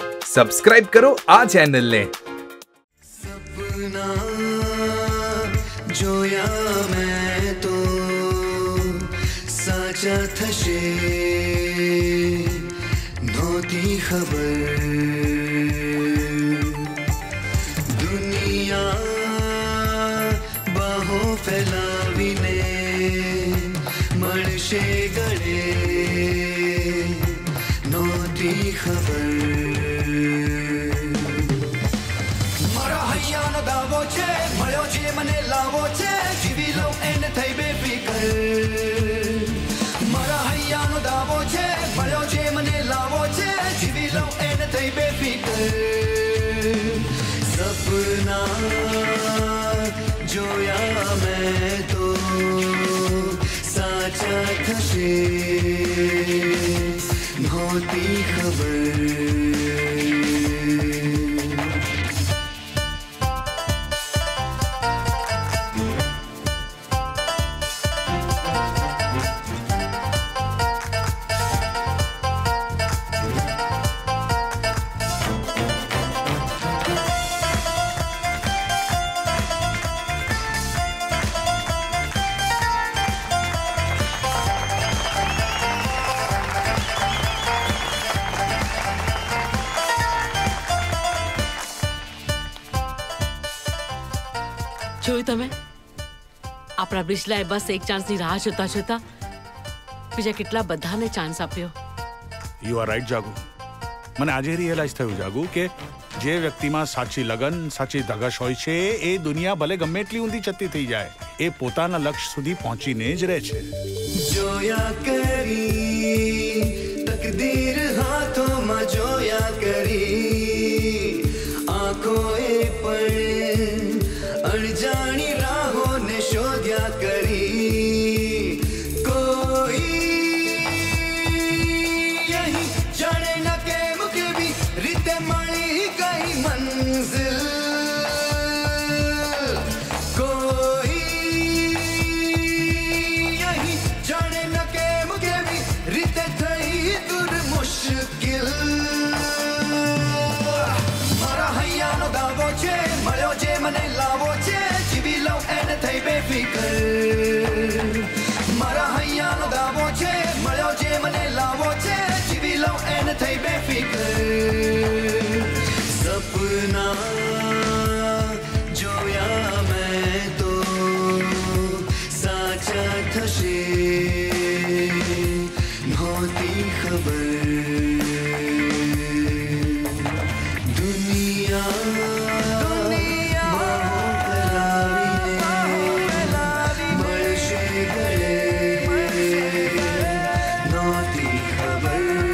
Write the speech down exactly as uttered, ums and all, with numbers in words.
Subscribe કરો આ ચેનલને। સપના જોયા મેં તો સાચા થશે નહોતી ખબર દુનિયા બાહો ફેલાવીને મળશે ગળે નહોતી ખબર મને લાવો છે જીવી લઉં એને થઈ બેફિકર મારા હૈયાનો દાવો છે મળ્યો છે મને લાવો છે જીવી લઉં એને થઈ બેફિકર સપના જોયા મેં તો સાચા થશે નહોતી ખબર જોયું તમે આપણા બ્રિજલાએ બસ એક ચાન્સની રાહ જોતા જોતા બીજા કેટલા બધાને ચાન્સ આપ્યો। You are right Jagu. મને આજે રિયલાઇઝ થયું જાગુ કે જે વ્યક્તિમાં સાચી લગન સાચી ધગશ હોય છે એ દુનિયા ભલે ગમે એટલી ઊંધી ચત્તી થઈ જાય એ પોતાના લક્ષ્ય સુધી પહોંચીને જ રહે છે। જોયા કરી તકદીર હાથોમાં જોયા કરી આંખોએ પણ અણજાણી રાહોને શોધ્યા કરી કોઈ અહીં જાણે ન કેમ કેવી રીતે મળી ગઈ મંઝિલ કોઈ અહીં જાણે ન કેમ કેવી રીતે થઈ દૂર મુશ્કિલ મારા હૈયાનો દાવો છે મળ્યો જે મને લાવો છે જીવી લઉં એને થઈ બેફિકર મારા હૈયાનો દાવો છે મળ્યો જે મને લાવો છે જીવી લઉં એને થઈ બેફિકર સપના જોયા મેં તો સાચા થશે નહોતી ખબર નહોતી ખબર